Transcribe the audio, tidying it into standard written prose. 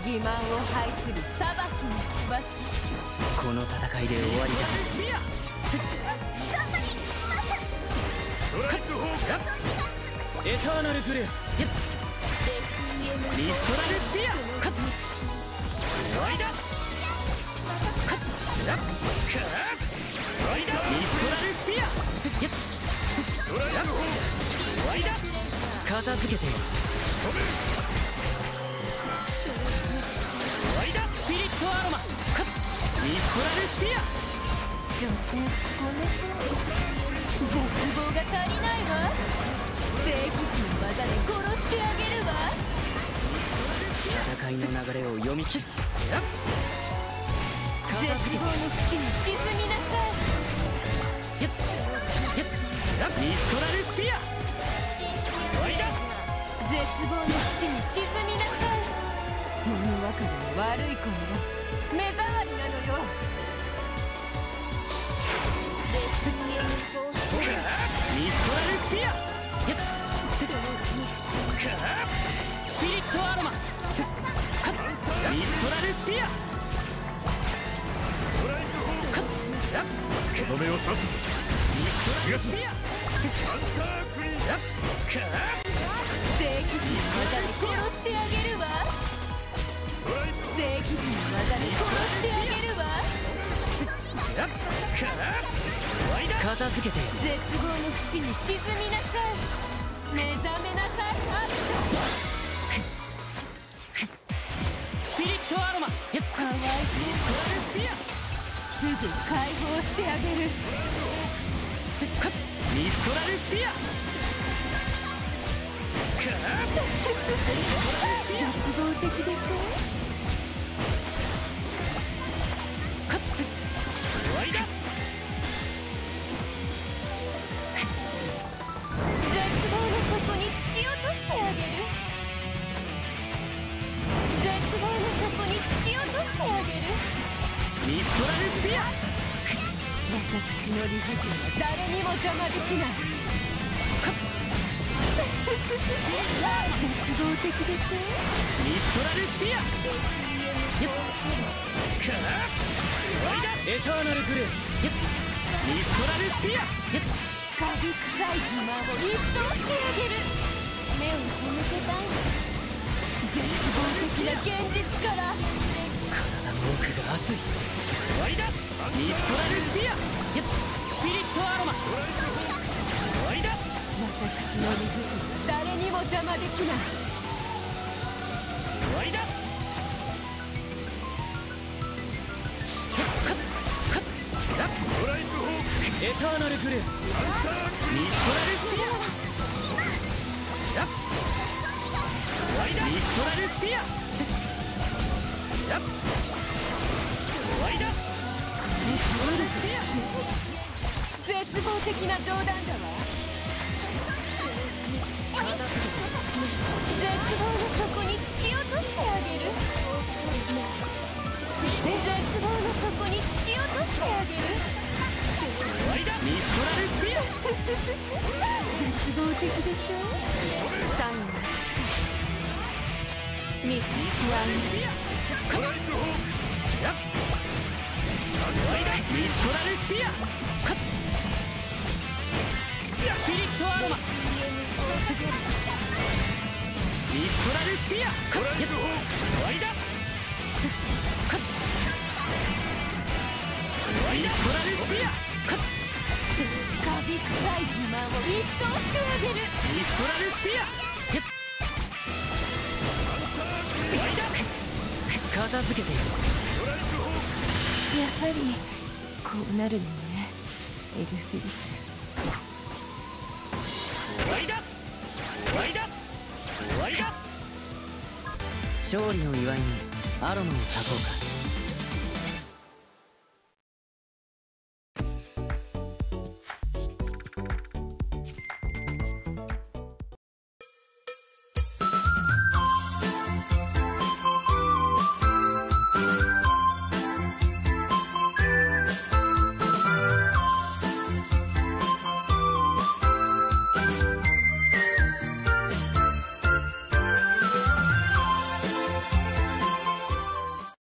欺瞞を排する裁きの翼。 この戦いで終わりだ。 ストライクホークエターナルグレースミストラルスピアワイダワイダミストラルスピアストライクホークワイダ片付けてよ。 ワイダスピリットアロマミストラルスピア所詮この絶望が足りないわ。聖騎士の技で殺してあげるわ。 戦いの流れを読み切る。 絶望の淵に沈みなさい。 ミストラルスピアワイダ絶望の淵に沈みなさい。物分かりの悪い子よ、目障りなのよ。 ミストラルスピアスピリットアロマミストラルスピアとどめを刺すぞ。ミストラルスピアハンタークリーン聖騎士の技で殺してあげるわ。聖騎士の技で殺してあげるわ。 片付けてよ。 絶望の淵に沈みなさい。目覚めなさい。 スピリットアロマかわいそう。すぐ解放してあげる。 ミストラルスピア絶望的でしょ。 ワイダ絶望の底に突き落としてあげる。絶望の底に突き落としてあげる。 ミストラルスピア私の理事長は誰にも邪魔できない。絶望的でしょ。 ミストラルスピアワイダエターナルグレースミストラルスピアカビ臭い欺瞞を一掃してあげる。目を背けたい。絶望的な現実から。 体の奥が熱い。 ワイダミストラルスピアスピリットアロマワイダ私の理不尽は誰にも邪魔できない。 ワイダストライクホークエターナルグレースミストラルスピアワイダミストラルスピアワイダ絶望的な冗談だわ。絶望の底に突き落としてあげる。絶望の底に突き落としてあげる。 ワイダミストラルスピア絶望的でしょ。最後の力見てストライクホークワイダミストラルスピアスピリットアロマミストラルスピアストライクホークワイダワイダストラルスピアカビ臭い欺瞞を一掃してあげる。 ミストラルスピアワイダ片付けてよ。 やはりこうなるのね、エルフィリス。 ワイダワイダワイダ勝利の祝いにアロマを炊こうか。